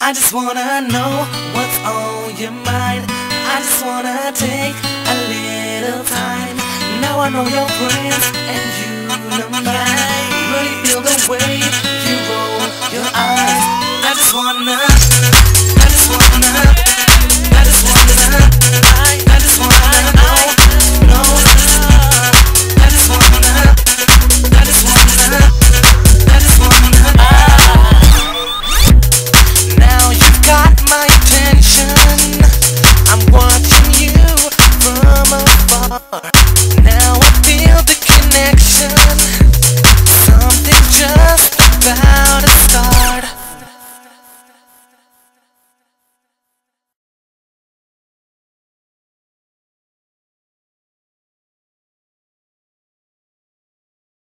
I just wanna know what's on your mind. I just wanna take a little time. Now I know your friends and you know mine. Really feel the way